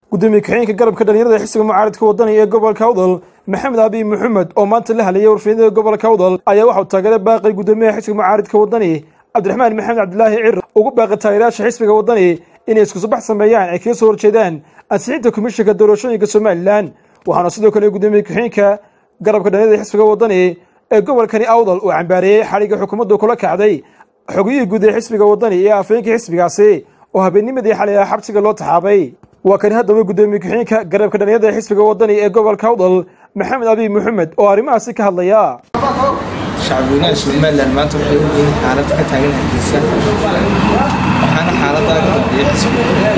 gudoomiye ku-xigeenka garabka dhalinyarada xisbiga mucaaradka wadani ee gobolka Awdal Maxamed Abi Maxamed oo maanta la hadlayay warfidinta gobolka Awdal ayaa waxa uu taageeray baaqi gudoomiyaha xisbiga mucaaradka wadani Cabdiraxmaan Maxamed Cabdilaahi Cir ugu baaqay taageerayaasha xisbiga wadani inay isku soo bax sameeyaan ay ka soo horjeedaan ansixinta komishanka doorashooyinka Soomaaliland waxaana sidoo kale gudoomiye ku-xigeenka garabka dhalinyarada xisbiga wadani ee gobolkani Awdal uu cambaariyay xariga xukuumadda kula kacday xogiyada guud ee xisbiga wadani ee afeenka xisbigaasi oo habeennimadii xalay xabsiga loo taxaabay وكان هذا gudoomiye ku-xigeenka garabka dhalinyarada xisbiga wadani ee gobolka Awdal Maxamed Abi Maxamed oo arrimahaasi ka hadlaya shacabweynaha Soomaaliland maanta waxay u yihiin xaalad ka taagan Hargeysa waxaana xaaladda ka dambeeyay xisbiga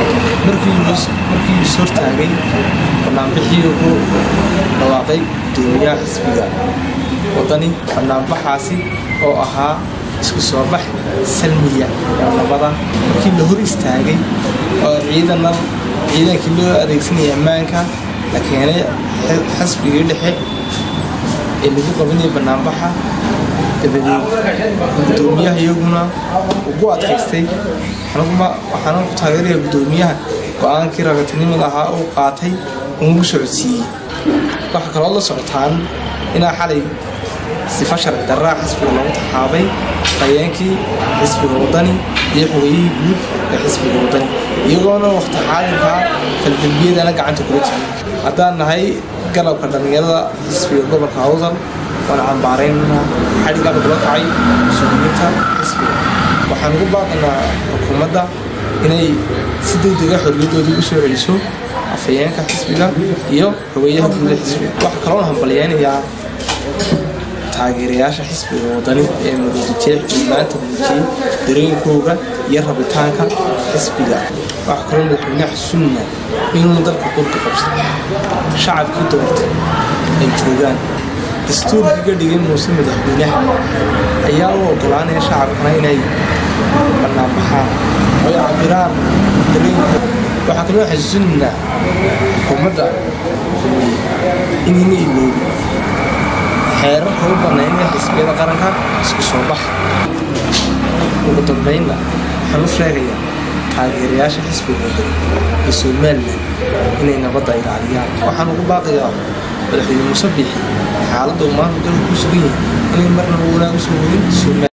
markii soo taagay barnaamijkii ugu dhawaaqay gudoomiyaha xisbiga wadani barnaamijkaasi oo ahaa isku soo bax salmiya nabada markii la hor istaagay oo ciidankii loo adeegsanayay ammaanka la keenay xisbiga dhexe ee lagu qabanayay barnaamijka dabadeed gudoomiyaha iyaguna ugu adkaystay waxaana ku taageeray gudoomiyaha go'aankii ragatnimada ahaa uu qaatay uu socodsiiyay waxa kale oo la socotaan inaa xalay sifa sharci darro xisbiga loogu taxaabay hay'ankii xisbiga wadani iyo xogiyihii guud ee xisbiga wadani iyagoona waqti xaadirka falgalbeedana gacanta kula jiray haddaan nahay galabka dhalinyarada xisbiga gobolka Awdal waan cambaaraynaa xadhiga lagula kacay mas-uuliyiinta xisbiga waxaan ugu baaqaynaa xukuumadda inay si degdeg ah xorriyadoodii u soo celiso afhayeenka xisbiga iyo xogayaha guud ee xisbiga waxa kaloo hambaliyaynayaa taageerayaasha xisbiga wadani ee mudajir maanta muujiyay dareenkooda iyo rabitaanka xisbiga wax kale madaxweynaha xusuna inuu dalka qolka qabsado shacabkii doortay ay joogaan dastuurka dhigay muuse madaxweynaha ayaa u ogolaanaya shacabkana inay barnaamijaan oo cabiraan dareenkooda waxa kale xusuna xukuumadda inay iloobi xeerarka u banaynaya xisbiyada qaranka isku soo bax ugu dambeynna waxaan u sheegayaa taageerayaasha xisbiga wadani ee Soomaaliland inay nabadda ilaaliyaan waxaan ugu baaqayaa madaxweyne Muuse Biixi xaaladda maanta dalka ku sugan yahay inay marnaba wanaag u soo wadin